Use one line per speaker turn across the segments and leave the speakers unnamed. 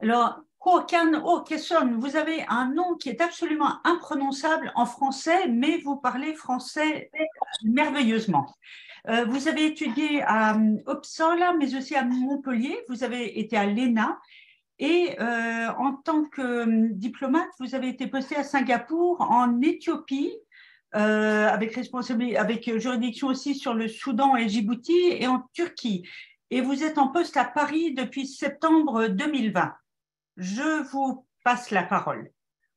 Alors, Håkan Åkesson, vous avez un nom qui est absolument imprononçable en français, mais vous parlez français merveilleusement. Vous avez étudié à Uppsala, mais aussi à Montpellier. Vous avez été à l'ENA. Et en tant que diplomate, vous avez été posté à Singapour, en Éthiopie, avec juridiction aussi sur le Soudan et Djibouti, et en Turquie. Et vous êtes en poste à Paris depuis septembre 2020. Je vous passe la parole.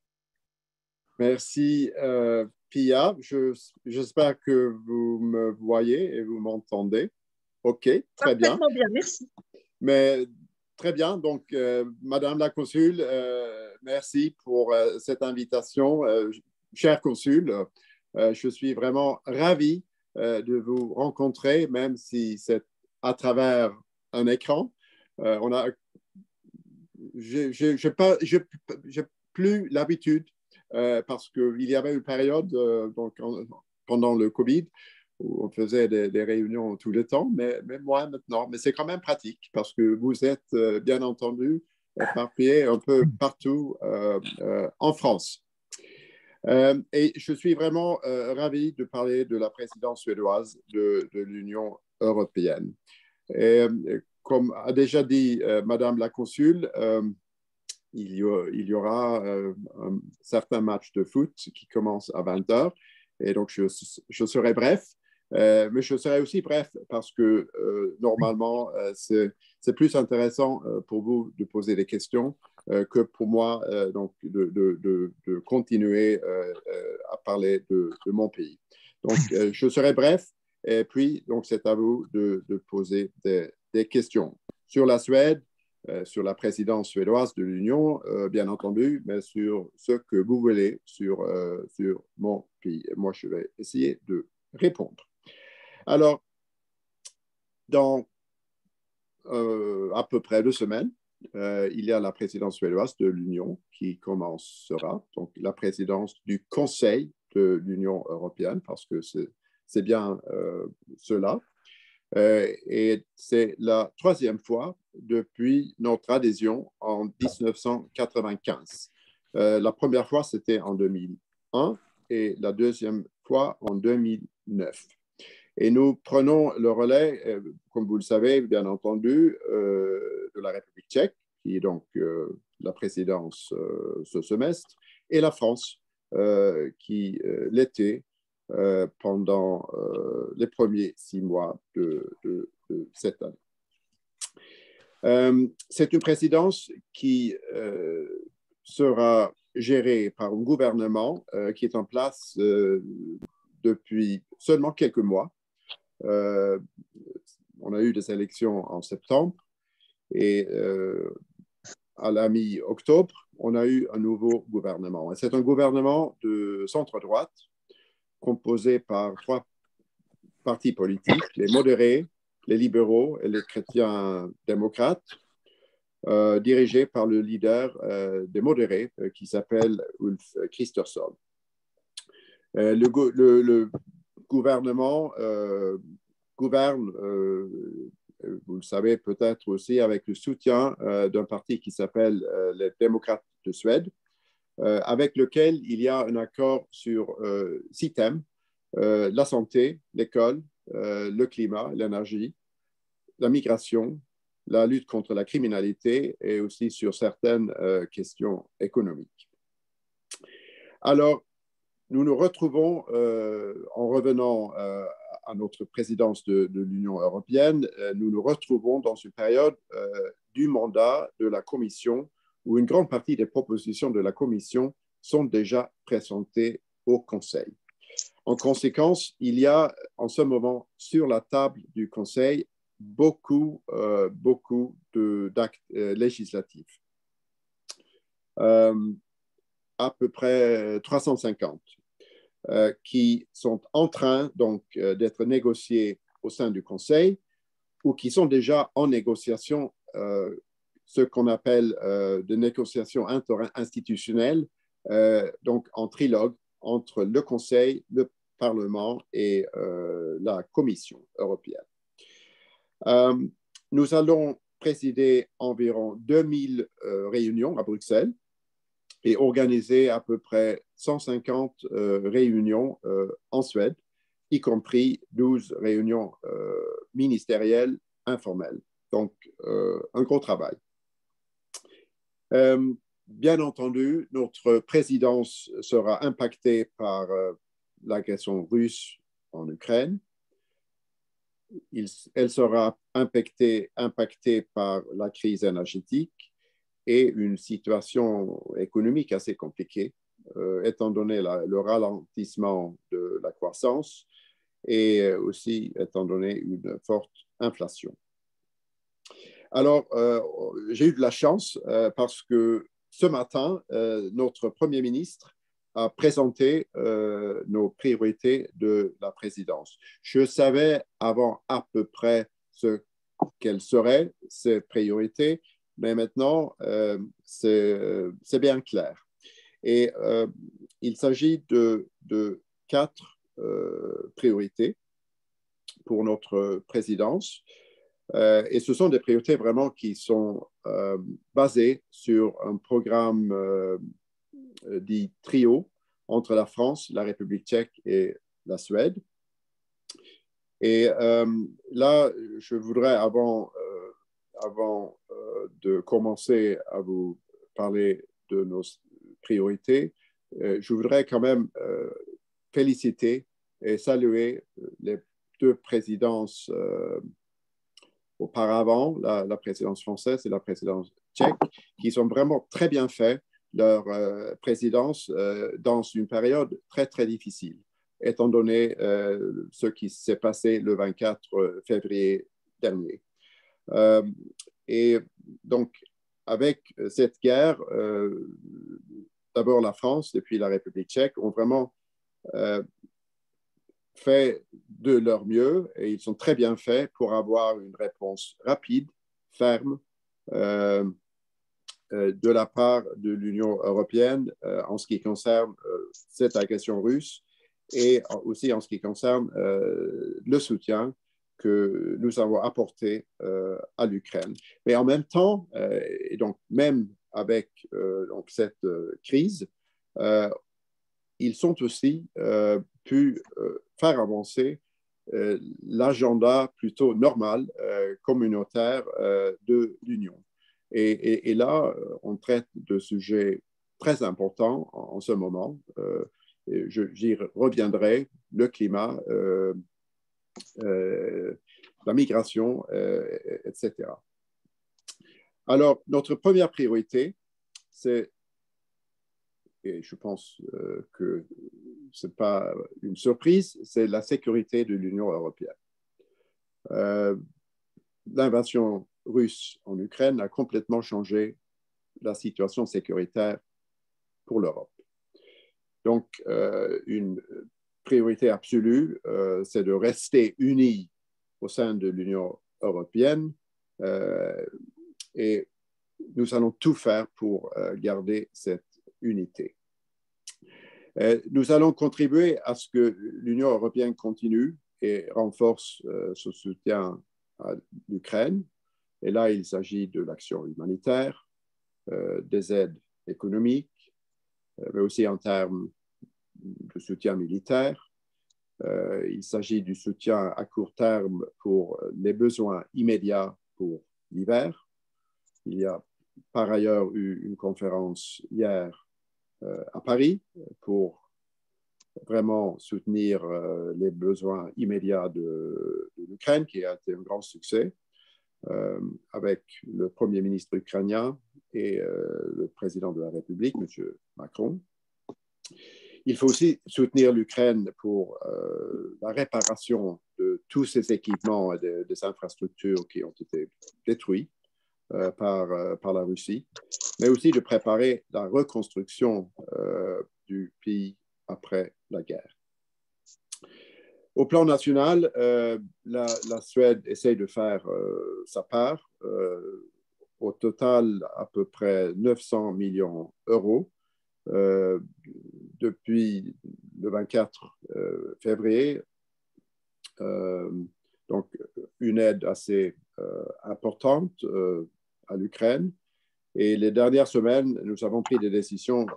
Merci, Pia. J'espère que vous me voyez et vous m'entendez. OK, très bien.
Parfaitement bien, merci.
Mais très bien. Donc, Madame la Consul, merci pour cette invitation. Cher Consul, je suis vraiment ravi de vous rencontrer, même si c'est à travers un écran. Je n'ai plus l'habitude parce qu'il y avait une période pendant le Covid où on faisait des réunions tout le temps, mais moi maintenant. Mais c'est quand même pratique parce que vous êtes bien entendu éparpillés un peu partout en France. Et je suis vraiment ravi de parler de la présidence suédoise de l'Union européenne. Et, comme a déjà dit Madame la Consul, il y aura un certain match de foot qui commence à 20h. Et donc, je serai bref. Mais je serai aussi bref parce que normalement, c'est plus intéressant pour vous de poser des questions que pour moi donc de continuer à parler de mon pays. Donc, je serai bref et puis, donc, c'est à vous de poser des questions sur la Suède, sur la présidence suédoise de l'Union, bien entendu, mais sur ce que vous voulez sur mon pays. Moi, je vais essayer de répondre. Alors, dans à peu près 2 semaines, il y a la présidence suédoise de l'Union qui commencera, donc la présidence du Conseil de l'Union européenne, parce que c'est bien cela. Et c'est la 3e fois depuis notre adhésion en 1995. La première fois, c'était en 2001 et la 2e fois en 2009. Et nous prenons le relais, comme vous le savez, bien entendu, de la République tchèque, qui est donc la présidence ce semestre, et la France, qui l'était pendant les premiers 6 mois de cette année. C'est une présidence qui sera gérée par un gouvernement qui est en place depuis seulement quelques mois. On a eu des élections en septembre et à la mi-octobre, on a eu un nouveau gouvernement. Et c'est un gouvernement de centre-droite composé par 3 partis politiques, les modérés, les libéraux et les chrétiens démocrates, dirigés par le leader des modérés qui s'appelle Ulf Kristersson. Le gouvernement gouverne, vous le savez peut-être aussi, avec le soutien d'un parti qui s'appelle les démocrates de Suède, avec lequel il y a un accord sur 6 thèmes, la santé, l'école, le climat, l'énergie, la migration, la lutte contre la criminalité et aussi sur certaines questions économiques. Alors, nous nous retrouvons, en revenant à notre présidence de l'Union européenne, nous nous retrouvons dans une période du mandat de la Commission où une grande partie des propositions de la Commission sont déjà présentées au Conseil. En conséquence, il y a en ce moment sur la table du Conseil beaucoup d'actes législatifs. À peu près 350 qui sont en train donc d'être négociés au sein du Conseil ou qui sont déjà en négociation, ce qu'on appelle des négociations interinstitutionnelles, donc en trilogue entre le Conseil, le Parlement et la Commission européenne. Nous allons présidé environ 2000 réunions à Bruxelles et organisé à peu près 150 réunions en Suède, y compris 12 réunions ministérielles informelles. Donc, un gros travail. Bien entendu, notre présidence sera impactée par l'agression russe en Ukraine. Elle sera impactée par la crise énergétique et une situation économique assez compliquée, étant donné le ralentissement de la croissance et aussi étant donné une forte inflation. Alors, j'ai eu de la chance parce que ce matin, notre Premier ministre a présenté nos priorités de la présidence. Je savais avant à peu près quelles seraient ces priorités, mais maintenant, c'est bien clair. Et il s'agit de 4 priorités pour notre présidence. Et ce sont des priorités vraiment qui sont basées sur un programme dit trio entre la France, la République tchèque et la Suède. Et là, je voudrais, avant de commencer à vous parler de nos priorités, je voudrais quand même féliciter et saluer les 2 présidences auparavant, la présidence française et la présidence tchèque, qui sont vraiment très bien fait leur présidence dans une période très, très difficile, étant donné ce qui s'est passé le 24 février dernier. Et donc, avec cette guerre, d'abord la France et puis la République tchèque ont vraiment fait de leur mieux et ils sont très bien faits pour avoir une réponse rapide, ferme, de la part de l'Union européenne en ce qui concerne cette agression russe et aussi en ce qui concerne le soutien que nous avons apporté à l'Ukraine. Mais en même temps, et donc même avec donc cette crise, ils ont aussi pu faire avancer l'agenda plutôt normal, communautaire de l'Union. Et là, on traite de sujets très importants en ce moment. J'y reviendrai, le climat, la migration, etc. Alors, notre première priorité, c'est, et je pense que ce n'est pas une surprise, c'est la sécurité de l'Union européenne. L'invasion russe en Ukraine a complètement changé la situation sécuritaire pour l'Europe. Donc, une priorité absolue, c'est de rester unis au sein de l'Union européenne et nous allons tout faire pour garder cette unité. Nous allons contribuer à ce que l'Union européenne continue et renforce son soutien à l'Ukraine. Et là, il s'agit de l'action humanitaire, des aides économiques, mais aussi en termes de soutien militaire. Il s'agit du soutien à court terme pour les besoins immédiats pour l'hiver. Il y a par ailleurs eu une conférence hier à Paris pour vraiment soutenir les besoins immédiats de l'Ukraine, qui a été un grand succès, avec le Premier ministre ukrainien et le président de la République, M. Macron. Il faut aussi soutenir l'Ukraine pour la réparation de tous ces équipements et des infrastructures qui ont été détruits par la Russie, mais aussi de préparer la reconstruction du pays après la guerre. Au plan national, la Suède essaie de faire sa part. Au total, à peu près 900 millions d'euros. Depuis le 24 février, Donc, une aide assez importante à l'Ukraine. Et les dernières semaines, nous avons pris des décisions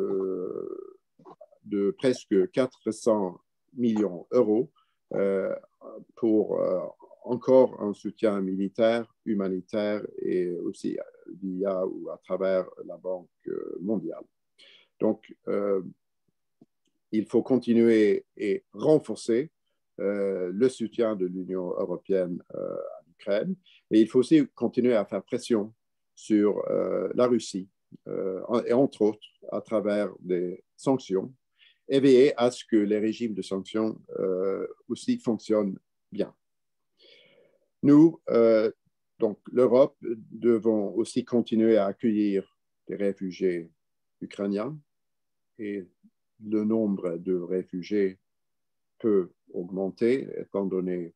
de presque 400 millions d'euros pour encore un soutien militaire, humanitaire et aussi via ou à travers la Banque mondiale. Donc, il faut continuer et renforcer le soutien de l'Union européenne à l'Ukraine, mais il faut aussi continuer à faire pression sur la Russie, et entre autres à travers des sanctions, et veiller à ce que les régimes de sanctions aussi fonctionnent bien. Nous, donc l'Europe, devons aussi continuer à accueillir des réfugiés ukrainiens et le nombre de réfugiés peut augmenter étant donné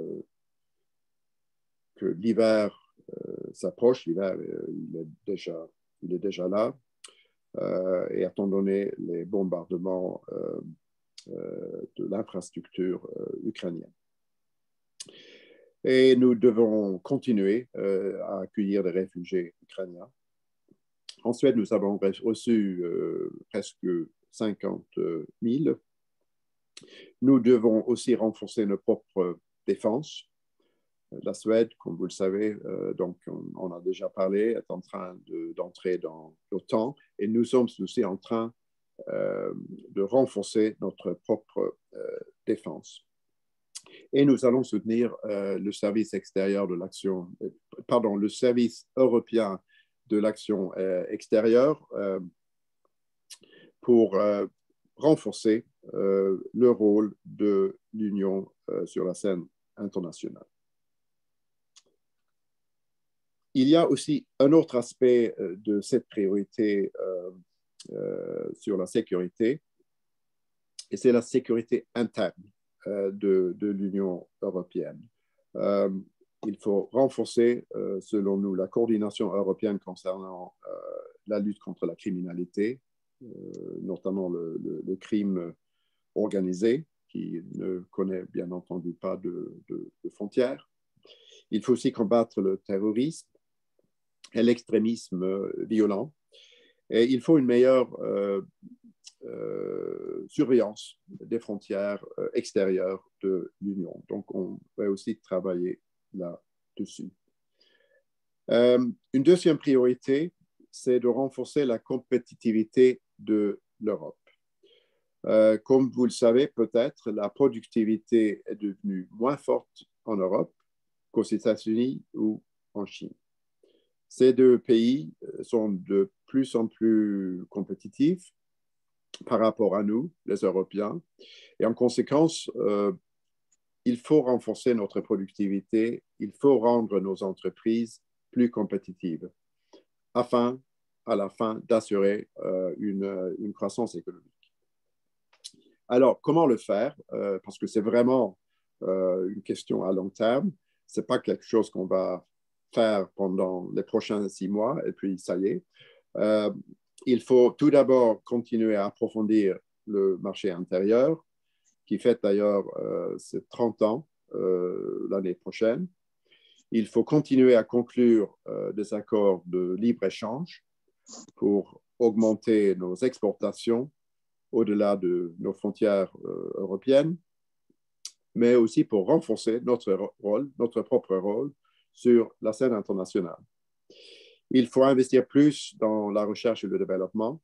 que l'hiver s'approche, l'hiver il est déjà là, et étant donné les bombardements de l'infrastructure ukrainienne. Et nous devons continuer à accueillir des réfugiés ukrainiens. En Suède, nous avons reçu presque 50 000. Nous devons aussi renforcer nos propres défenses. La Suède, comme vous le savez, donc on a déjà parlé, est en train d'entrer dans l'OTAN et nous sommes aussi en train de renforcer notre propre défense. Et nous allons soutenir le service extérieur de l'action, pardon, le service européen de l'action extérieure pour renforcer le rôle de l'Union sur la scène internationale. Il y a aussi un autre aspect de cette priorité sur la sécurité, et c'est la sécurité interne de l'Union européenne. Il faut renforcer, selon nous, la coordination européenne concernant la lutte contre la criminalité, notamment le crime organisé, qui ne connaît bien entendu pas de frontières. Il faut aussi combattre le terrorisme et l'extrémisme violent. Et il faut une meilleure surveillance des frontières extérieures de l'Union. Donc, on va aussi travailler là-dessus. Une deuxième priorité, c'est de renforcer la compétitivité de l'Europe. Comme vous le savez peut-être, la productivité est devenue moins forte en Europe qu'aux États-Unis ou en Chine. Ces deux pays sont de plus en plus compétitifs par rapport à nous, les Européens. Et en conséquence, il faut renforcer notre productivité, il faut rendre nos entreprises plus compétitives afin, à la fin, d'assurer une croissance économique. Alors, comment le faire? Parce que c'est vraiment une question à long terme. Ce n'est pas quelque chose qu'on va faire pendant les prochains 6 mois et puis ça y est. Il faut tout d'abord continuer à approfondir le marché intérieur, qui fête d'ailleurs ses 30 ans l'année prochaine. Il faut continuer à conclure des accords de libre-échange pour augmenter nos exportations au-delà de nos frontières européennes, mais aussi pour renforcer notre rôle, notre propre rôle sur la scène internationale. Il faut investir plus dans la recherche et le développement.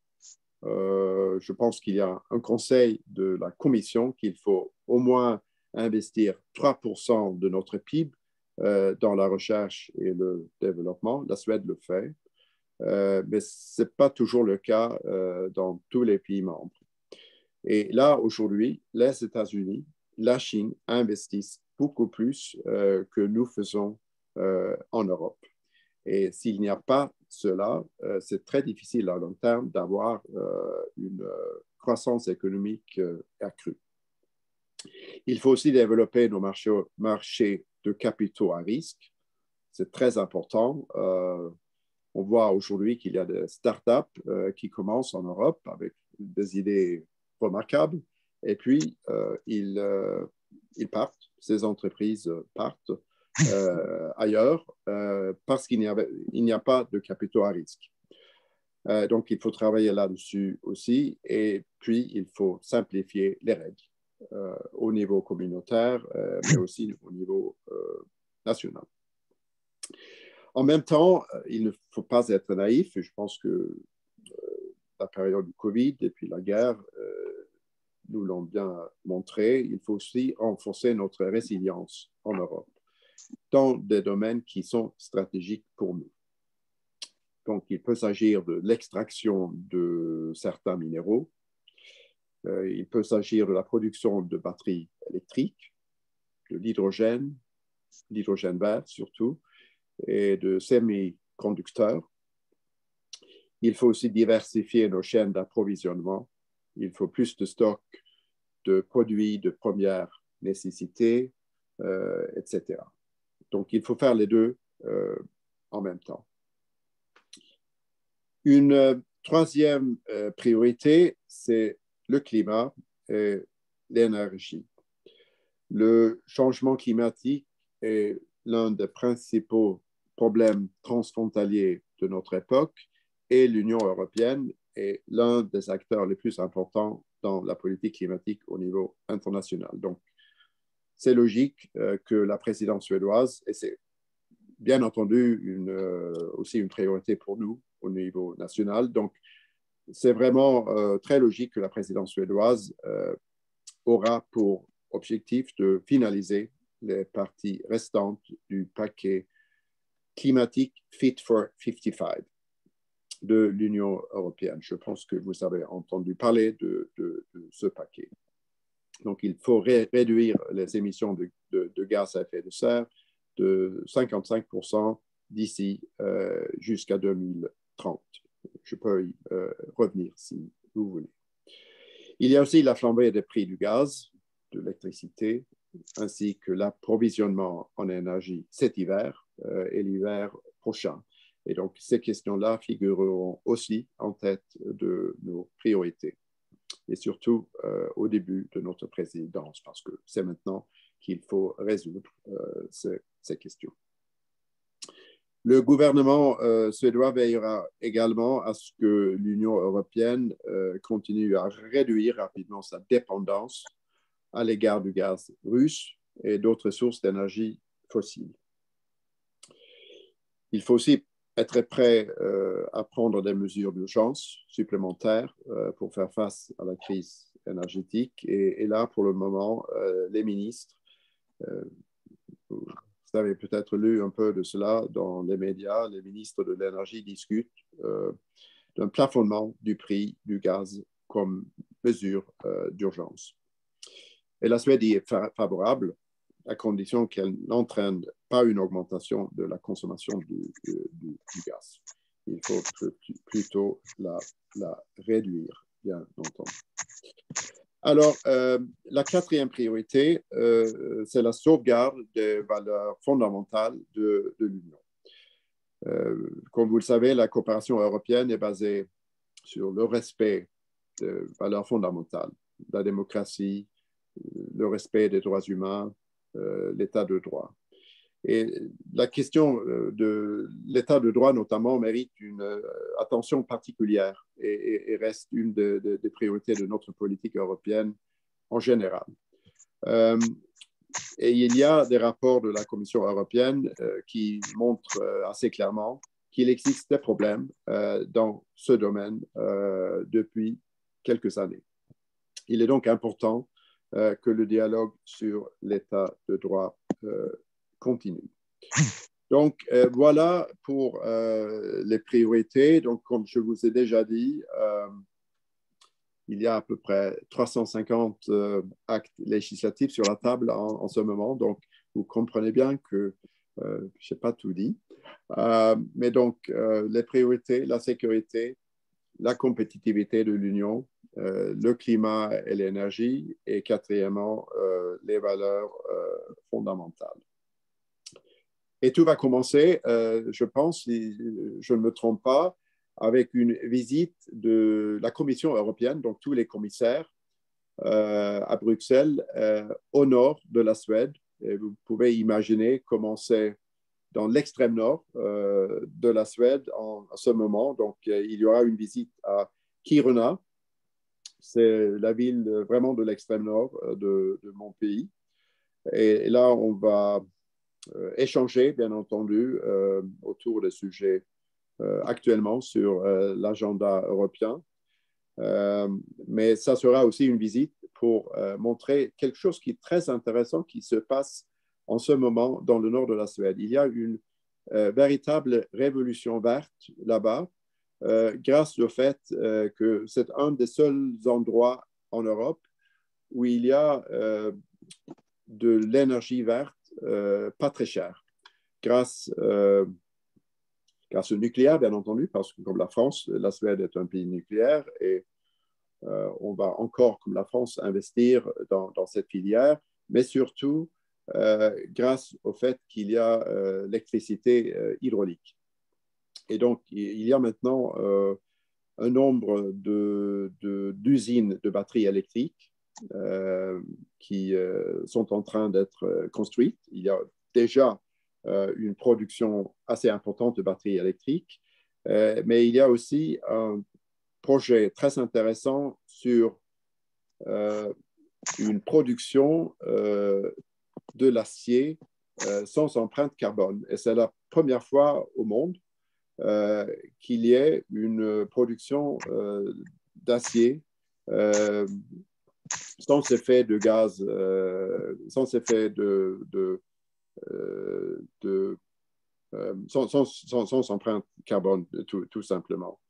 Je pense qu'il y a un conseil de la Commission qu'il faut au moins investir 3% de notre PIB dans la recherche et le développement. La Suède le fait, mais ce n'est pas toujours le cas dans tous les pays membres. Et là, aujourd'hui, les États-Unis, la Chine investissent beaucoup plus que nous faisons en Europe. Et s'il n'y a pas cela, c'est très difficile à long terme d'avoir une croissance économique accrue. Il faut aussi développer nos marchés de capitaux à risque. C'est très important. On voit aujourd'hui qu'il y a des startups qui commencent en Europe avec des idées remarquables et puis ils partent ces entreprises partent ailleurs parce qu'il n'y a pas de capitaux à risque. Donc, il faut travailler là-dessus aussi. Et puis, il faut simplifier les règles au niveau communautaire, mais aussi au niveau national. En même temps, il ne faut pas être naïf. Et je pense que la période du Covid et puis la guerre nous l'ont bien montré. Il faut aussi renforcer notre résilience en Europe dans des domaines qui sont stratégiques pour nous. Donc, il peut s'agir de l'extraction de certains minéraux. Il peut s'agir de la production de batteries électriques, de l'hydrogène vert surtout, et de semi-conducteurs. Il faut aussi diversifier nos chaînes d'approvisionnement. Il faut plus de stocks de produits de première nécessité, etc. Donc, il faut faire les deux en même temps. Une troisième priorité, c'est le climat et l'énergie. Le changement climatique est l'un des principaux problèmes transfrontaliers de notre époque et l'Union européenne est l'un des acteurs les plus importants dans la politique climatique au niveau international. Donc, c'est logique que la présidence suédoise, et c'est bien entendu aussi une priorité pour nous au niveau national, donc c'est vraiment très logique que la présidence suédoise aura pour objectif de finaliser les parties restantes du paquet climatique Fit for 55 de l'Union européenne. Je pense que vous avez entendu parler de ce paquet. Donc, il faut réduire les émissions de gaz à effet de serre de 55% d'ici jusqu'à 2030. Je peux y revenir si vous voulez. Il y a aussi la flambée des prix du gaz, de l'électricité, ainsi que l'approvisionnement en énergie cet hiver et l'hiver prochain. Et donc, ces questions-là figureront aussi en tête de nos priorités. Et surtout au début de notre présidence, parce que c'est maintenant qu'il faut résoudre ces questions. Le gouvernement suédois veillera également à ce que l'Union européenne continue à réduire rapidement sa dépendance à l'égard du gaz russe et d'autres sources d'énergie fossiles. Il faut aussi être prêt à prendre des mesures d'urgence supplémentaires pour faire face à la crise énergétique. Et là, pour le moment, les ministres, vous avez peut-être lu un peu de cela dans les médias, les ministres de l'énergie discutent d'un plafonnement du prix du gaz comme mesure d'urgence. Et la Suède y est favorable, à condition qu'elle n'entraîne pas une augmentation de la consommation du gaz. Il faut plutôt la réduire, bien entendu. Alors, la quatrième priorité, c'est la sauvegarde des valeurs fondamentales de l'Union. Comme vous le savez, la coopération européenne est basée sur le respect des valeurs fondamentales, la démocratie, le respect des droits humains, l'état de droit. Et la question de l'état de droit, notamment, mérite une attention particulière et reste une des priorités de notre politique européenne en général. Et il y a des rapports de la Commission européenne qui montrent assez clairement qu'il existe des problèmes dans ce domaine depuis quelques années. Il est donc important que le dialogue sur l'état de droit continue. Donc, voilà pour les priorités. Donc, comme je vous ai déjà dit, il y a à peu près 350 actes législatifs sur la table en ce moment. Donc, vous comprenez bien que je n'ai pas tout dit. Mais donc, les priorités, la sécurité, la compétitivité de l'Union, le climat et l'énergie, et quatrièmement, les valeurs fondamentales. Et tout va commencer, je pense, si je ne me trompe pas, avec une visite de la Commission européenne, donc tous les commissaires à Bruxelles, au nord de la Suède, Et vous pouvez imaginer comment c'est dans l'extrême nord de la Suède à ce moment. Donc, il y aura une visite à Kiruna. C'est la ville vraiment de l'extrême nord de mon pays. Et là, on va échanger, bien entendu, autour des sujets actuellement sur l'agenda européen. Mais ça sera aussi une visite pour montrer quelque chose qui est très intéressant qui se passe en ce moment dans le nord de la Suède. Il y a une véritable révolution verte là-bas, grâce au fait que c'est un des seuls endroits en Europe où il y a de l'énergie verte pas très chère, grâce au nucléaire, bien entendu, parce que comme la France, la Suède est un pays nucléaire et on va encore, comme la France, investir dans cette filière, mais surtout grâce au fait qu'il y a l'électricité hydraulique. Et donc, il y a maintenant un nombre d'usines de batteries électriques qui sont en train d'être construites. Il y a déjà une production assez importante de batteries électriques, mais il y a aussi un projet très intéressant sur une production de l'acier sans empreinte carbone. Et c'est la première fois au monde qu'il y ait une production d'acier sans effet de gaz, sans effet sans empreinte carbone, tout simplement.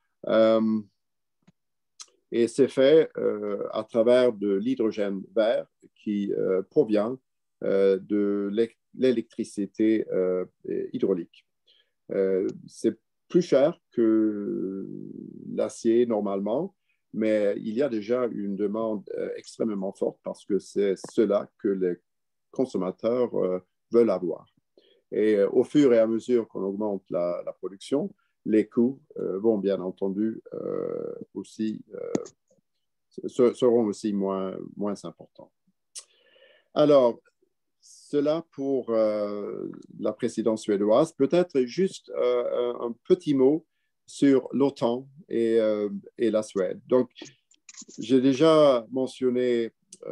Et c'est fait à travers de l'hydrogène vert qui provient de l'électricité hydraulique. C'est plus cher que l'acier normalement, mais il y a déjà une demande extrêmement forte parce que c'est cela que les consommateurs veulent avoir. Et au fur et à mesure qu'on augmente la production, les coûts vont bien entendu aussi, seront aussi moins importants. Alors, cela pour la présidence suédoise. Peut-être juste un petit mot sur l'OTAN et la Suède. Donc, j'ai déjà mentionné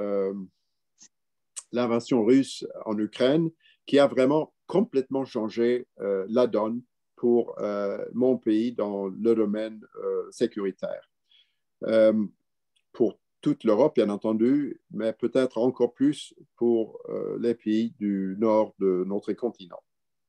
l'invasion russe en Ukraine qui a vraiment complètement changé la donne pour mon pays dans le domaine sécuritaire. Pour toute l'Europe, bien entendu, mais peut-être encore plus pour les pays du nord de notre continent.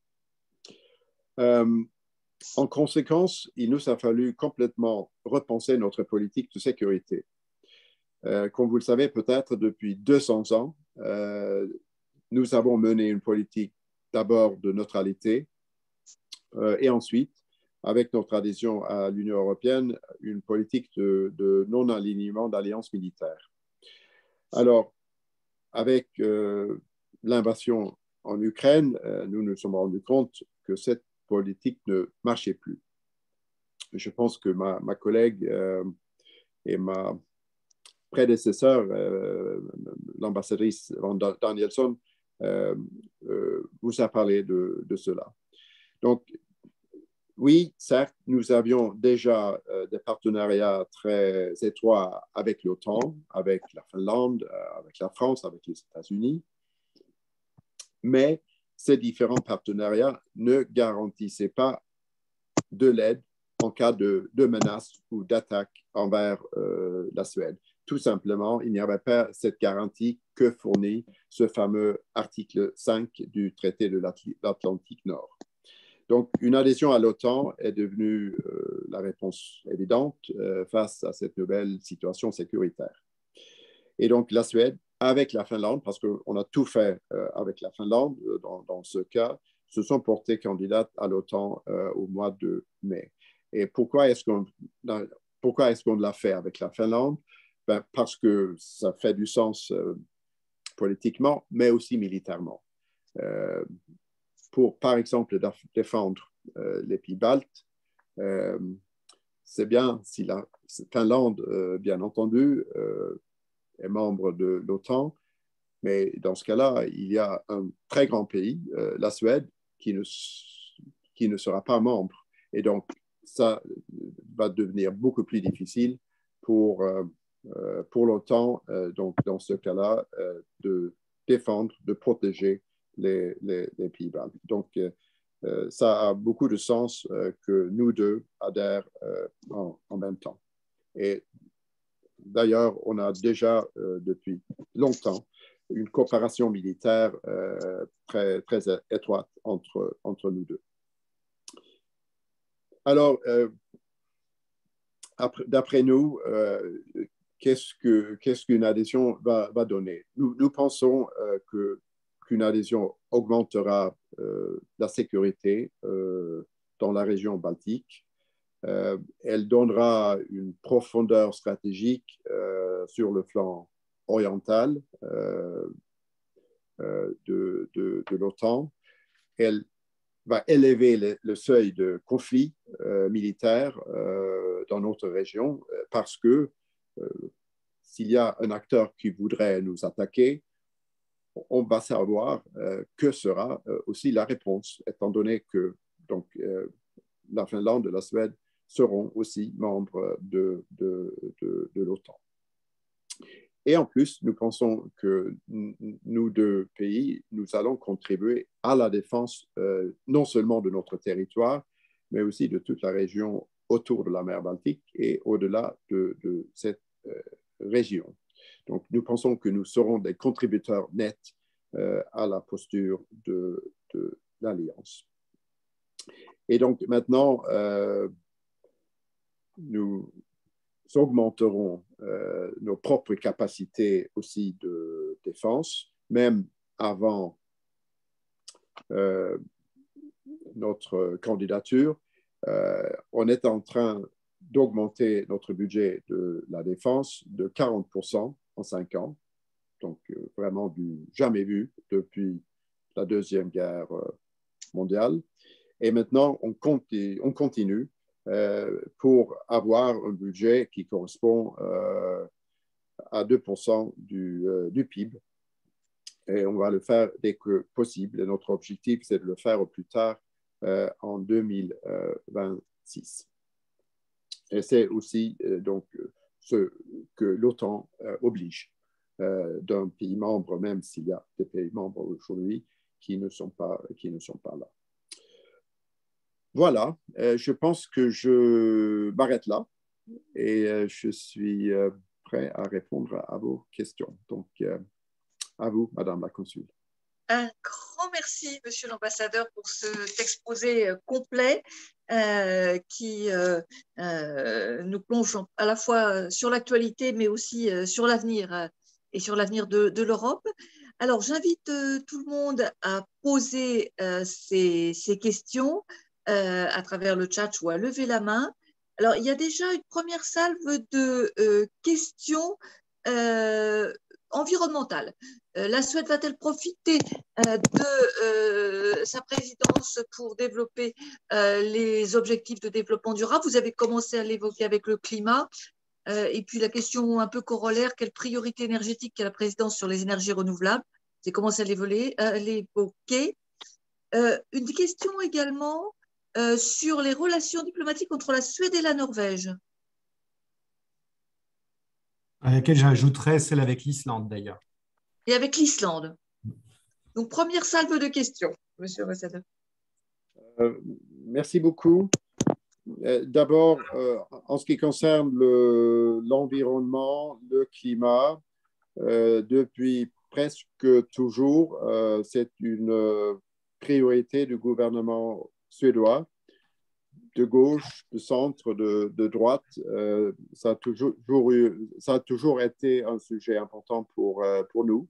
En conséquence, il nous a fallu complètement repenser notre politique de sécurité. Comme vous le savez peut-être, depuis 200 ans, nous avons mené une politique d'abord de neutralité et ensuite, avec notre adhésion à l'Union européenne, une politique de non-alignement d'alliances militaires. Alors, avec l'invasion en Ukraine, nous nous sommes rendus compte que cette politique ne marchait plus. Je pense que ma collègue et ma prédécesseur, l'ambassadrice Danielsson, vous a parlé de cela. Donc, oui, certes, nous avions déjà des partenariats très étroits avec l'OTAN, avec la Finlande, avec la France, avec les États-Unis, mais ces différents partenariats ne garantissaient pas de l'aide en cas de menace ou d'attaque envers la Suède. Tout simplement, il n'y avait pas cette garantie que fournit ce fameux article 5 du traité de l'Atlantique Nord. Donc, une adhésion à l'OTAN est devenue la réponse évidente face à cette nouvelle situation sécuritaire. Et donc, la Suède, avec la Finlande, parce qu'on a tout fait avec la Finlande dans ce cas, se sont portés candidates à l'OTAN au mois de mai. Et pourquoi est-ce qu'on l'a fait avec la Finlande? Ben, parce que ça fait du sens politiquement, mais aussi militairement. Pour, par exemple, défendre les pays baltes, c'est bien si la Finlande, bien entendu, est membre de l'OTAN, Mais dans ce cas-là, il y a un très grand pays, la Suède, qui ne sera pas membre. Et donc, ça va devenir beaucoup plus difficile pour l'OTAN, donc dans ce cas-là, de défendre, de protéger les pays baltes. Donc, ça a beaucoup de sens que nous deux adhèrent en même temps. Et d'ailleurs, on a déjà depuis longtemps une coopération militaire très, très étroite entre nous deux. Alors, d'après nous, qu'est-ce qu'une adhésion va donner? Nous pensons qu'une adhésion augmentera la sécurité dans la région baltique. Elle donnera une profondeur stratégique sur le flanc oriental de l'OTAN. Elle va élever le seuil de conflit militaire dans notre région parce que s'il y a un acteur qui voudrait nous attaquer, on va savoir que sera aussi la réponse, étant donné que donc, la Finlande et la Suède seront aussi membres de l'OTAN. Et en plus, nous pensons que nous deux pays, nous allons contribuer à la défense non seulement de notre territoire, mais aussi de toute la région autour de la mer Baltique et au-delà de cette région. Donc, nous pensons que nous serons des contributeurs nets à la posture de l'Alliance. Et donc, maintenant, nous augmenterons nos propres capacités aussi de défense, même avant notre candidature. On est en train d'augmenter notre budget de la défense de 40% en 5 ans, donc vraiment du jamais vu depuis la Deuxième Guerre mondiale. Et maintenant, on continue pour avoir un budget qui correspond à 2% du PIB. Et on va le faire dès que possible. Et notre objectif, c'est de le faire au plus tard en 2026. Et c'est aussi donc ce que l'OTAN oblige d'un pays membre, même s'il y a des pays membres aujourd'hui qui ne sont pas là. Voilà, je pense que je m'arrête là et je suis prêt à répondre à vos questions. Donc, à vous, Madame la Consul.
Un grand merci, Monsieur l'Ambassadeur, pour cet exposé complet qui nous plonge à la fois sur l'actualité, mais aussi sur l'avenir et sur l'avenir de l'Europe. Alors, j'invite tout le monde à poser ces questions à travers le chat ou à lever la main. Alors, il y a déjà une première salve de questions environnementales. La Suède va-t-elle profiter de sa présidence pour développer les objectifs de développement durable? Vous avez commencé à l'évoquer avec le climat. Et puis la question un peu corollaire, quelle priorité énergétique a la présidence sur les énergies renouvelables? J'ai commencé à l'évoquer. Une question également sur les relations diplomatiques entre la Suède et la Norvège.
À laquelle j'ajouterais celle avec l'Islande d'ailleurs.
Et avec l'Islande. Donc, première salve de questions, Monsieur l'Ambassadeur.
Merci beaucoup. D'abord, en ce qui concerne l'environnement, le climat, depuis presque toujours, c'est une priorité du gouvernement suédois, de gauche, de centre, de droite. Ça a toujours été un sujet important pour nous,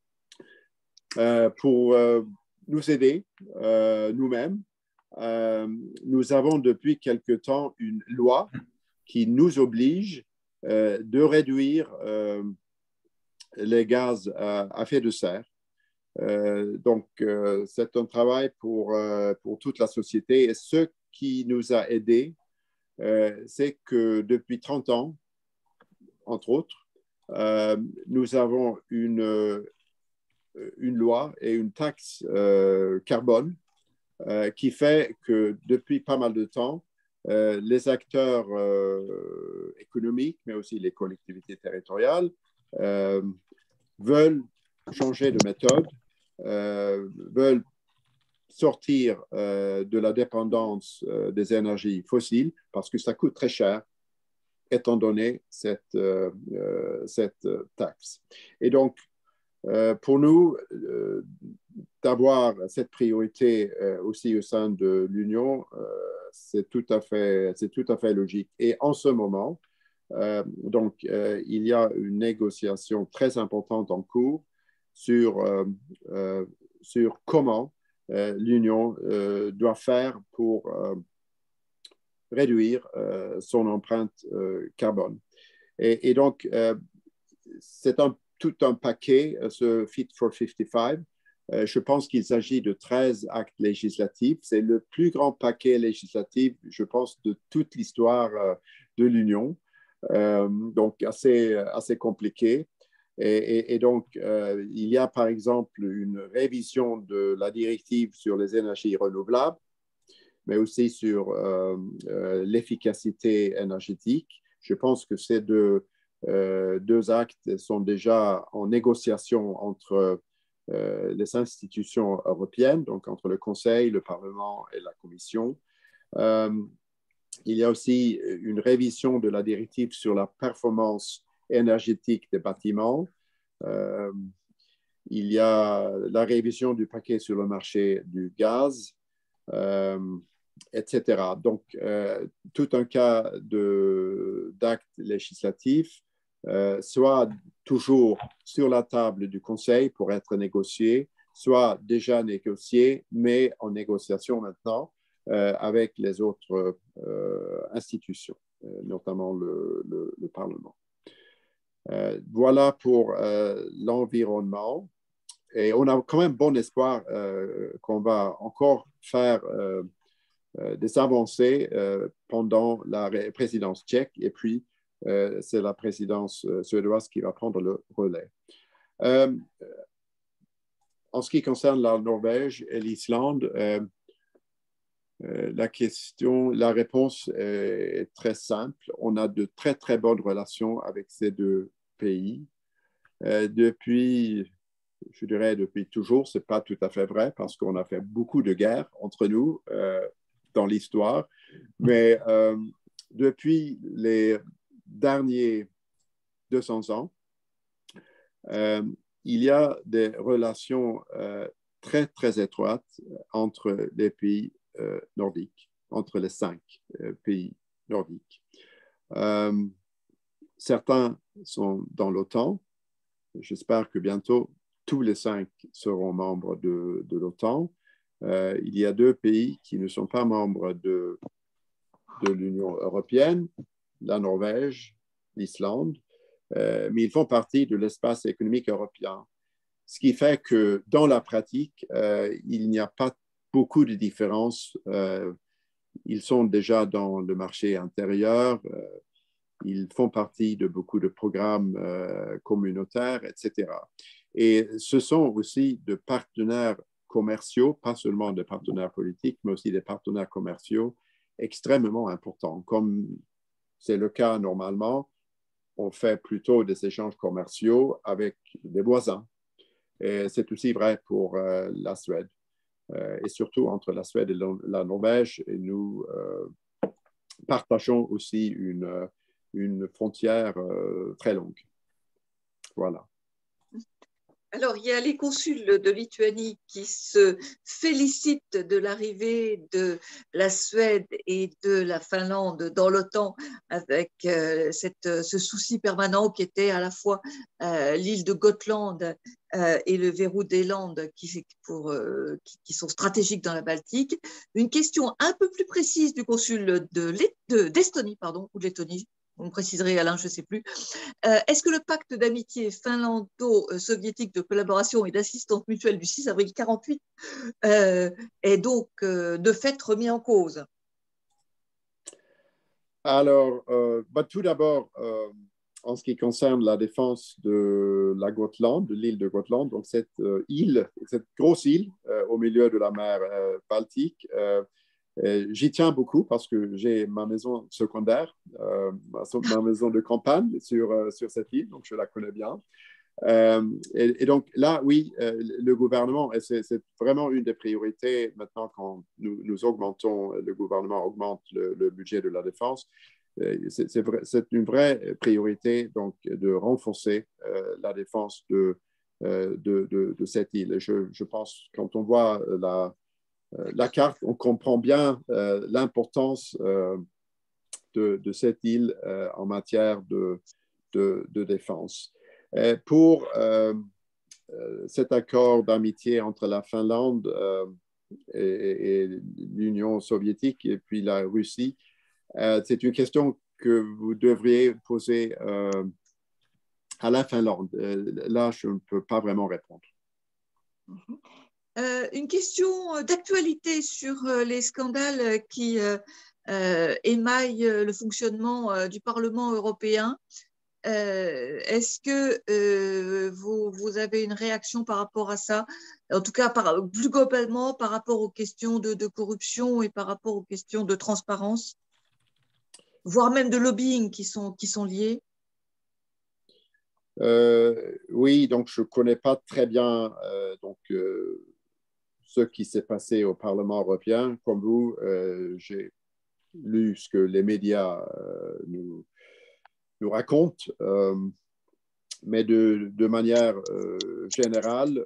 pour nous aider nous-mêmes. Nous avons depuis quelque temps une loi qui nous oblige de réduire les gaz à effet de serre. Donc, c'est un travail pour toute la société. Et ce qui nous a aidés, c'est que depuis 30 ans, entre autres, nous avons une une loi et une taxe carbone qui fait que depuis pas mal de temps, les acteurs économiques, mais aussi les collectivités territoriales, veulent changer de méthode, veulent sortir de la dépendance des énergies fossiles parce que ça coûte très cher étant donné cette taxe. Et donc, pour nous, d'avoir cette priorité aussi au sein de l'Union, c'est tout à fait logique. Et en ce moment, il y a une négociation très importante en cours sur comment l'Union doit faire pour réduire son empreinte carbone. Et donc, c'est tout un paquet, ce Fit for 55. Je pense qu'il s'agit de 13 actes législatifs. C'est le plus grand paquet législatif, je pense, de toute l'histoire de l'Union. Donc, assez compliqué. Et donc, il y a par exemple une révision de la directive sur les énergies renouvelables, mais aussi sur l'efficacité énergétique. Je pense que ces deux actes sont déjà en négociation entre les institutions européennes, donc entre le Conseil, le Parlement et la Commission. Il y a aussi une révision de la directive sur la performance énergétique des bâtiments. Il y a la révision du paquet sur le marché du gaz, etc. Donc, tout un cas d'actes législatifs, soit toujours sur la table du Conseil pour être négociés, soit déjà négociés, mais en négociation maintenant avec les autres institutions, notamment le Parlement. Voilà pour l'environnement. Et on a quand même bon espoir qu'on va encore faire des avancées pendant la présidence tchèque et puis c'est la présidence suédoise qui va prendre le relais. En ce qui concerne la Norvège et l'Islande, la réponse est très simple. On a de très, très bonnes relations avec ces deux pays. Depuis toujours, ce n'est pas tout à fait vrai parce qu'on a fait beaucoup de guerres entre nous dans l'histoire. Mais depuis les derniers 200 ans, il y a des relations très, très étroites entre les pays nordiques, entre les 5 pays nordiques. Certains sont dans l'OTAN. J'espère que bientôt, tous les 5 seront membres de l'OTAN. Il y a 2 pays qui ne sont pas membres de l'Union européenne, la Norvège, l'Islande, mais ils font partie de l'espace économique européen. Ce qui fait que dans la pratique, il n'y a pas beaucoup de différences. Ils sont déjà dans le marché intérieur, ils font partie de beaucoup de programmes communautaires, etc. Et ce sont aussi de partenaires commerciaux, pas seulement des partenaires politiques, mais aussi des partenaires commerciaux extrêmement importants. Comme c'est le cas normalement, on fait plutôt des échanges commerciaux avec des voisins. Et c'est aussi vrai pour la Suède. Et surtout entre la Suède et la Norvège, et nous partageons aussi une frontière très longue. Voilà.
Alors, il y a les consuls de Lituanie qui se félicitent de l'arrivée de la Suède et de la Finlande dans l'OTAN avec ce souci permanent qui était à la fois l'île de Gotland et le verrou des Landes qui sont stratégiques dans la Baltique. Une question un peu plus précise du consul d'Estonie, ou de Lettonie. Vous me préciserez, Alain, je ne sais plus. Est-ce que le pacte d'amitié finlando-soviétique de collaboration et d'assistance mutuelle du 6 avril 1948 est donc de fait remis en cause?
Alors, tout d'abord, en ce qui concerne la défense de la Gotland, de l'île de Gotland, donc cette île, cette grosse île au milieu de la mer Baltique, j'y tiens beaucoup parce que j'ai ma maison secondaire, ma maison de campagne sur cette île, donc je la connais bien. Et donc là, oui, le gouvernement, et c'est vraiment une des priorités maintenant quand nous augmentons, le gouvernement augmente le budget de la défense. C'est une vraie priorité donc, de renforcer la défense de cette île. Et je pense quand on voit la carte, on comprend bien l'importance de cette île en matière de défense. Pour cet accord d'amitié entre la Finlande et l'Union soviétique et puis la Russie, c'est une question que vous devriez poser à la Finlande. Là, je ne peux pas vraiment répondre.
Une question d'actualité sur les scandales qui émaillent le fonctionnement du Parlement européen. Est-ce que vous avez une réaction par rapport à ça? En tout cas, plus globalement, par rapport aux questions de corruption et par rapport aux questions de transparence, voire même de lobbying qui sont liés?
Oui, donc je ne connais pas très bien ce qui s'est passé au Parlement européen. Comme vous, j'ai lu ce que les médias nous racontent, mais de manière générale,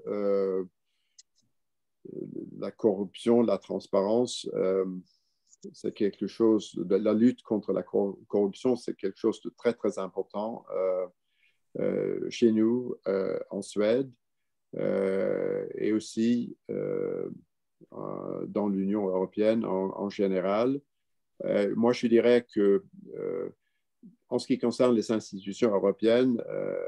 la corruption, la transparence, c'est quelque chose, la lutte contre la corruption, c'est quelque chose de très, très important chez nous, en Suède, et aussi dans l'Union européenne en général. Moi, je dirais que en ce qui concerne les institutions européennes,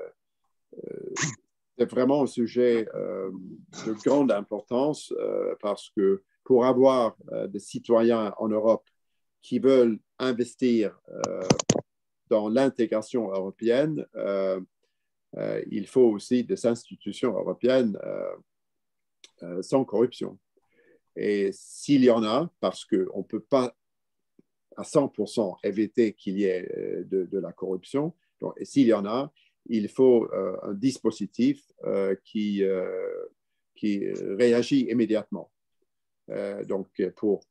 c'est vraiment un sujet de grande importance parce que pour avoir des citoyens en Europe qui veulent investir dans l'intégration européenne, il faut aussi des institutions européennes sans corruption. Et s'il y en a, parce qu'on ne peut pas à 100% éviter qu'il y ait de la corruption, donc, et s'il y en a, il faut un dispositif qui réagit immédiatement. Pour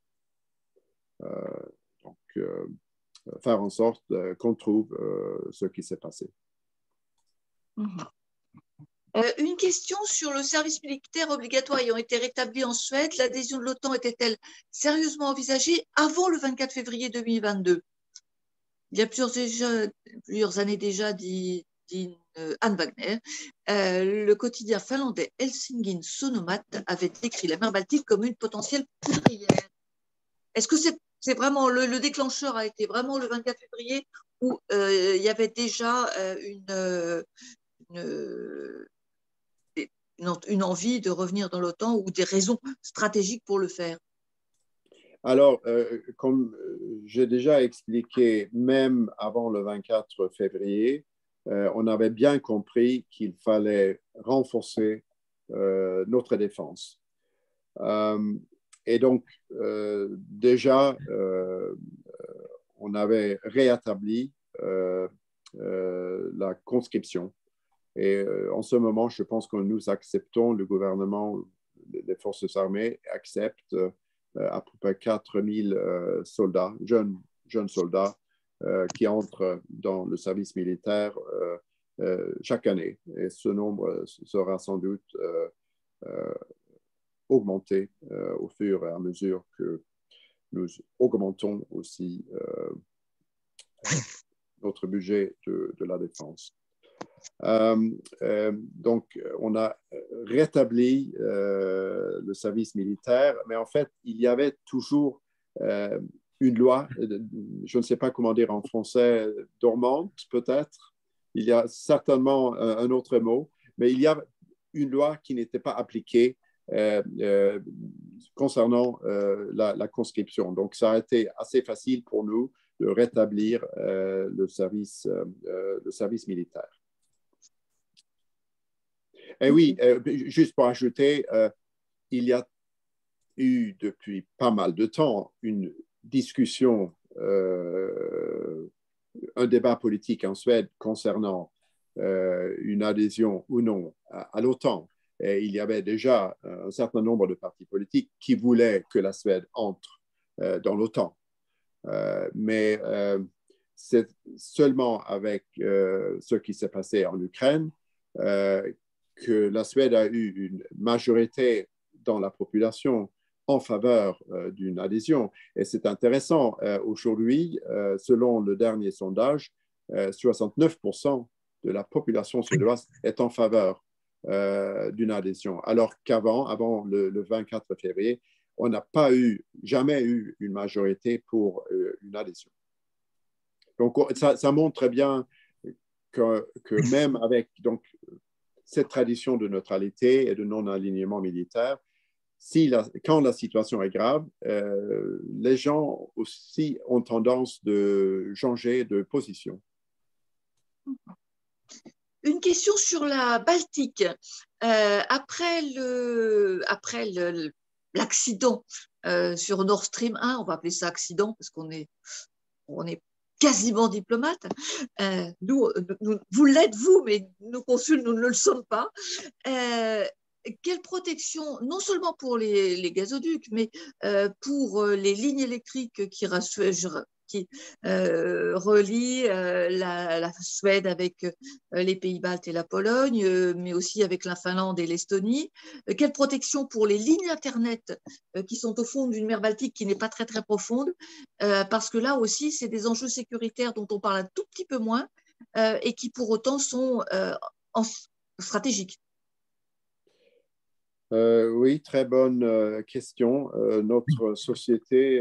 faire en sorte qu'on trouve ce qui s'est passé.
Une question sur le service militaire obligatoire ayant été rétabli en Suède. L'adhésion de l'OTAN était-elle sérieusement envisagée avant le 24 février 2022? Il y a plusieurs années déjà, dit Anne Wagner, le quotidien finlandais Helsingin Sanomat avait décrit la mer Baltique comme une potentielle poudrière. Est-ce que c'est vraiment le déclencheur a été vraiment le 24 février où il y avait déjà une envie de revenir dans l'OTAN ou des raisons stratégiques pour le faire?
Alors, comme j'ai déjà expliqué, même avant le 24 février, on avait bien compris qu'il fallait renforcer notre défense. Et donc, déjà, on avait rétabli la conscription. Et en ce moment, je pense que nous acceptons, le gouvernement, les forces armées acceptent à peu près 4000 soldats, jeunes soldats, qui entrent dans le service militaire chaque année. Et ce nombre sera sans doute augmenté au fur et à mesure que nous augmentons aussi notre budget de la défense. Donc, on a rétabli le service militaire, mais en fait, il y avait toujours une loi, je ne sais pas comment dire en français, dormante peut-être. Il y a certainement un autre mot, mais il y a une loi qui n'était pas appliquée concernant la conscription. Donc, ça a été assez facile pour nous rétablir le service militaire. Et oui, juste pour ajouter, il y a eu depuis pas mal de temps une discussion, un débat politique en Suède concernant une adhésion ou non à l'OTAN. Et il y avait déjà un certain nombre de partis politiques qui voulaient que la Suède entre dans l'OTAN. Mais c'est seulement avec ce qui s'est passé en Ukraine que la Suède a eu une majorité dans la population en faveur d'une adhésion. Et c'est intéressant, aujourd'hui, selon le dernier sondage, 69% de la population suédoise est en faveur d'une adhésion, alors avant le 24 février, on n'a jamais eu une majorité pour une adhésion. Donc, ça montre très bien que même avec cette tradition de neutralité et de non-alignement militaire, quand la situation est grave, les gens aussi ont tendance de changer de position.
Une question sur la Baltique. Après l'accident sur Nord Stream 1, on va appeler ça accident parce qu'on est quasiment diplomate. Vous l'êtes, vous, mais nos consuls, nous ne le sommes pas. Quelle protection, non seulement pour les gazoducs, mais pour les lignes électriques qui relient la Suède avec les Pays-Baltes et la Pologne, mais aussi avec la Finlande et l'Estonie. Quelle protection pour les lignes Internet qui sont au fond d'une mer Baltique qui n'est pas très, très profonde, parce que là aussi, c'est des enjeux sécuritaires dont on parle un tout petit peu moins et qui pour autant sont stratégiques.
Oui, très bonne question. Notre société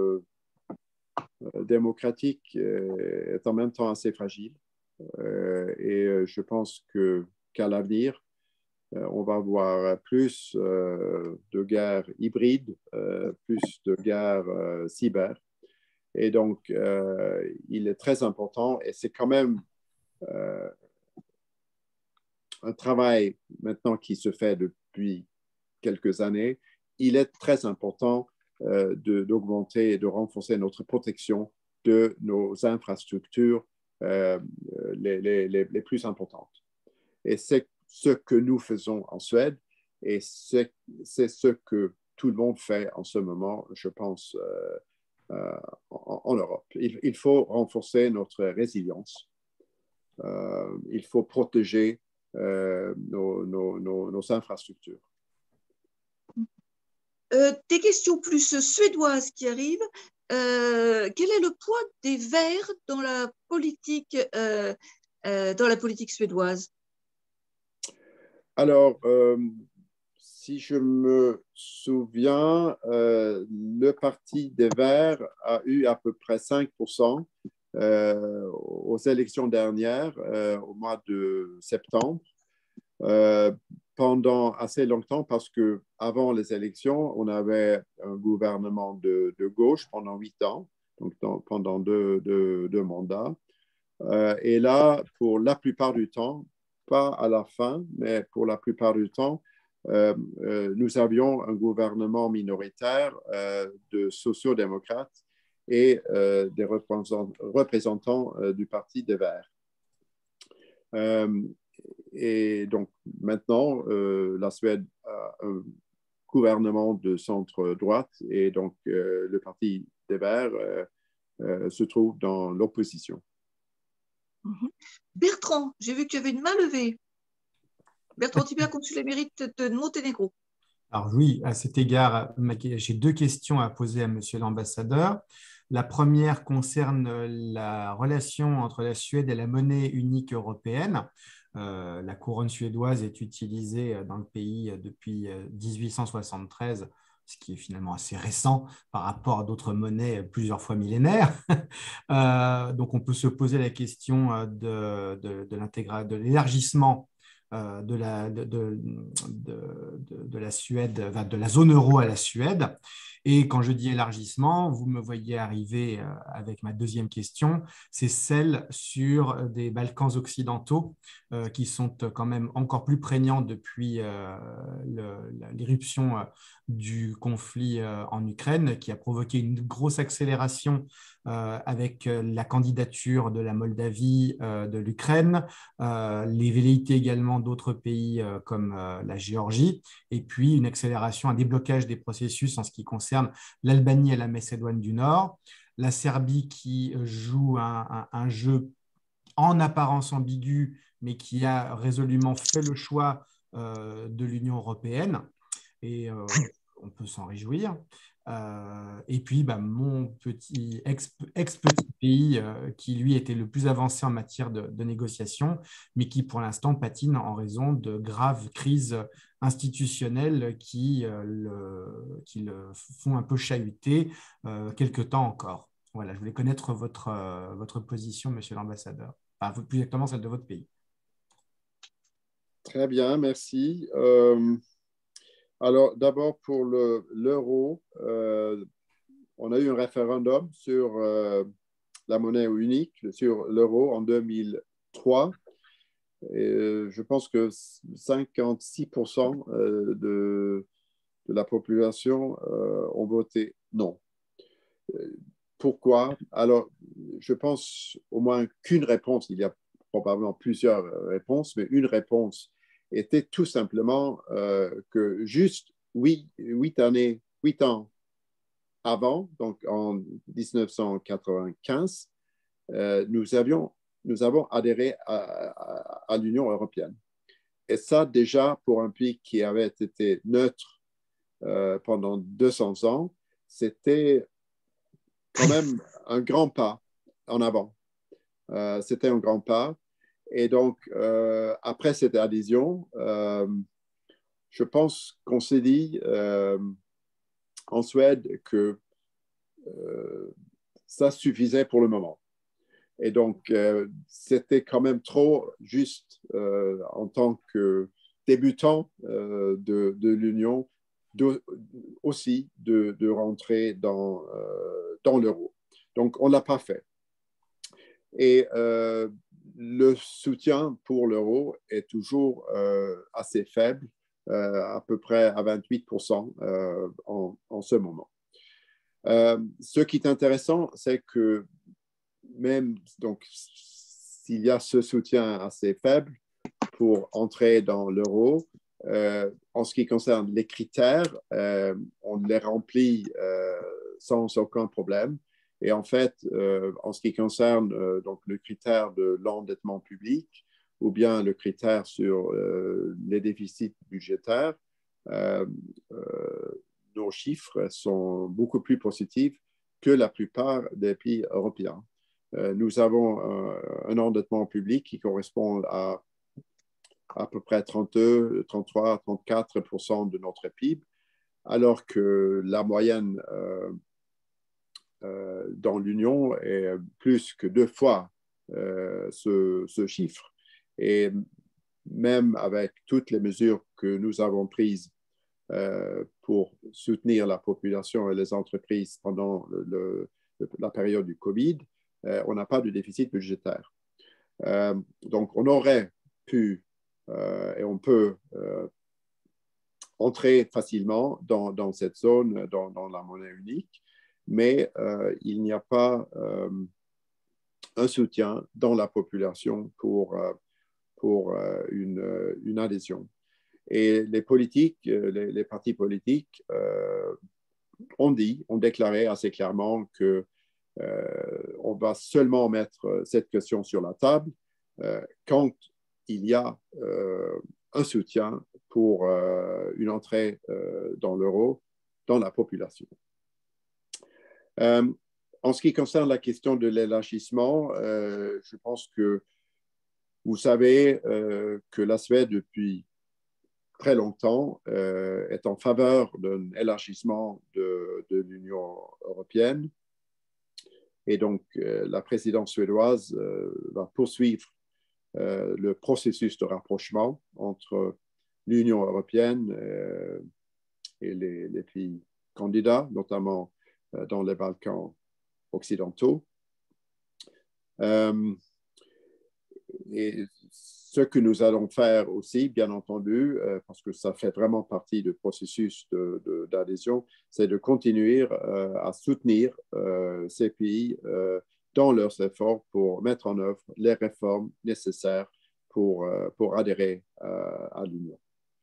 démocratique est en même temps assez fragile et je pense qu'à l'avenir, on va voir plus de guerres hybrides, plus de guerres cyber. Et donc, il est très important et c'est quand même un travail maintenant qui se fait depuis quelques années. Il est très important d'augmenter et de renforcer notre protection de nos infrastructures les plus importantes. Et c'est ce que nous faisons en Suède et c'est ce que tout le monde fait en ce moment, je pense, en Europe. Il faut renforcer notre résilience. Il faut protéger nos infrastructures.
Des questions plus suédoises qui arrivent. Quel est le poids des Verts dans la politique suédoise?
Alors, si je me souviens, le Parti des Verts a eu à peu près 5% aux élections dernières, au mois de septembre. Pendant assez longtemps, parce qu'avant les élections, on avait un gouvernement de gauche pendant 8 ans, donc pendant deux mandats. Et là, pour la plupart du temps, pas à la fin, mais pour la plupart du temps, nous avions un gouvernement minoritaire de sociodémocrates et des représentants du Parti des Verts. Et donc maintenant, la Suède a un gouvernement de centre-droite et donc le Parti des Verts se trouve dans l'opposition.
Bertrand, j'ai vu que tu avais une main levée. Bertrand Thibert, consul émérite de Monténégro.
Alors oui, à cet égard, j'ai deux questions à poser à Monsieur l'ambassadeur. La première concerne la relation entre la Suède et la monnaie unique européenne. La couronne suédoise est utilisée dans le pays depuis 1873, ce qui est finalement assez récent par rapport à d'autres monnaies plusieurs fois millénaires. Donc, on peut se poser la question de l'élargissement de la Suède, enfin, de la zone euro à la Suède. Et quand je dis élargissement, vous me voyez arriver avec ma deuxième question, c'est celle sur des Balkans occidentaux qui sont quand même encore plus prégnants depuis l'éruption du conflit en Ukraine, qui a provoqué une grosse accélération avec la candidature de la Moldavie, de l'Ukraine, les velléités également d'autres pays comme la Géorgie, et puis une accélération, un déblocage des processus en ce qui concerne l'Albanie et la Macédoine du Nord, la Serbie qui joue un jeu en apparence ambigu, mais qui a résolument fait le choix de l'Union européenne, et on peut s'en réjouir. Et puis, mon petit ex-petit pays qui, lui, était le plus avancé en matière de négociation, mais qui, pour l'instant, patine en raison de graves crises institutionnelles qui le font un peu chahuter quelque temps encore. Voilà, je voulais connaître votre position, monsieur l'ambassadeur. Enfin, plus exactement celle de votre pays.
Très bien, merci. Alors, d'abord, pour l'euro, on a eu un référendum sur la monnaie unique, sur l'euro en 2003. Et, je pense que 56% de la population ont voté non. Pourquoi? Alors, je pense au moins qu'une réponse, il y a probablement plusieurs réponses, mais une réponse était tout simplement que juste 8 ans avant, donc en 1995, nous avons adhéré à l'Union européenne. Et ça, déjà, pour un pays qui avait été neutre pendant 200 ans, c'était quand même un grand pas en avant. C'était un grand pas. Et donc, après cette adhésion, je pense qu'on s'est dit en Suède que ça suffisait pour le moment. Et donc, c'était quand même trop juste en tant que débutant de l'Union aussi de rentrer dans l'euro. Donc, on ne l'a pas fait. Et le soutien pour l'euro est toujours assez faible, à peu près à 28% en ce moment. Ce qui est intéressant, c'est que même donc, s'il y a ce soutien assez faible pour entrer dans l'euro, en ce qui concerne les critères, on les remplit sans aucun problème. Et en fait, en ce qui concerne donc le critère de l'endettement public ou bien le critère sur les déficits budgétaires, nos chiffres sont beaucoup plus positifs que la plupart des pays européens. Nous avons un endettement public qui correspond à peu près 32, 33, 34% de notre PIB, alors que la moyenne dans l'Union est plus que 2 fois ce chiffre. Et même avec toutes les mesures que nous avons prises pour soutenir la population et les entreprises pendant la période du COVID, on n'a pas de déficit budgétaire. Donc, on aurait pu et on peut entrer facilement dans cette zone, dans la monnaie unique, mais il n'y a pas un soutien dans la population pour une adhésion. Et les politiques, les partis politiques ont déclaré assez clairement que on va seulement mettre cette question sur la table quand il y a un soutien pour une entrée dans l'euro dans la population. En ce qui concerne la question de l'élargissement, je pense que vous savez que la Suède, depuis très longtemps, est en faveur d'un élargissement de l'Union européenne. Et donc, la présidence suédoise va poursuivre le processus de rapprochement entre l'Union européenne et les pays candidats, notamment dans les Balkans occidentaux. Et ce que nous allons faire aussi, bien entendu, parce que ça fait vraiment partie du processus d'adhésion, c'est de continuer à soutenir ces pays dans leurs efforts pour mettre en œuvre les réformes nécessaires pour adhérer à l'Union.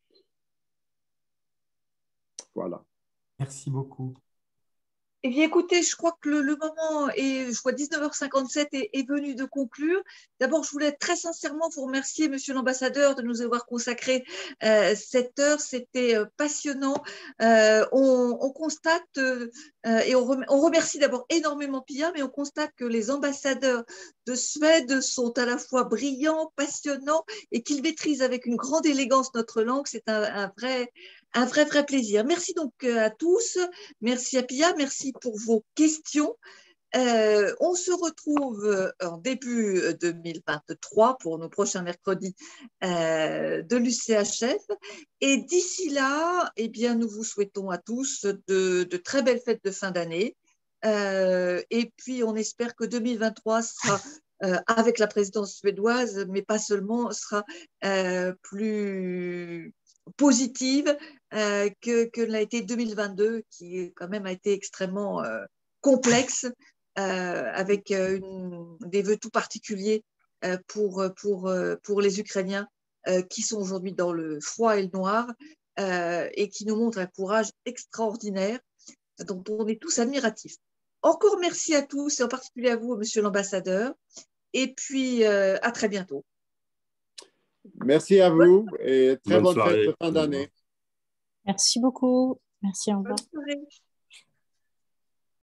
Voilà.
Merci beaucoup.
Eh bien, écoutez, je crois que le moment est, je vois 19h57 est venu de conclure. D'abord, je voulais très sincèrement vous remercier, Monsieur l'ambassadeur, de nous avoir consacré cette heure. C'était passionnant. On constate et on remercie d'abord énormément Pia, mais on constate que les ambassadeurs de Suède sont à la fois brillants, passionnants et qu'ils maîtrisent avec une grande élégance notre langue. C'est un vrai plaisir. Merci donc à tous. Merci à Pia. Merci pour vos questions. On se retrouve en début 2023 pour nos prochains mercredis de l'UCHF. Et d'ici là, eh bien, nous vous souhaitons à tous de très belles fêtes de fin d'année. Et puis, on espère que 2023 sera, avec la présidence suédoise, mais pas seulement, sera plus positive que l'a été 2022, qui quand même a été extrêmement complexe, avec des vœux tout particuliers pour les Ukrainiens qui sont aujourd'hui dans le froid et le noir et qui nous montrent un courage extraordinaire dont on est tous admiratifs. Encore merci à tous et en particulier à vous, Monsieur l'ambassadeur, et puis à très bientôt.
Merci à vous et très bonne fête de fin d'année.
Merci beaucoup. Merci, au revoir.
Bonne soirée.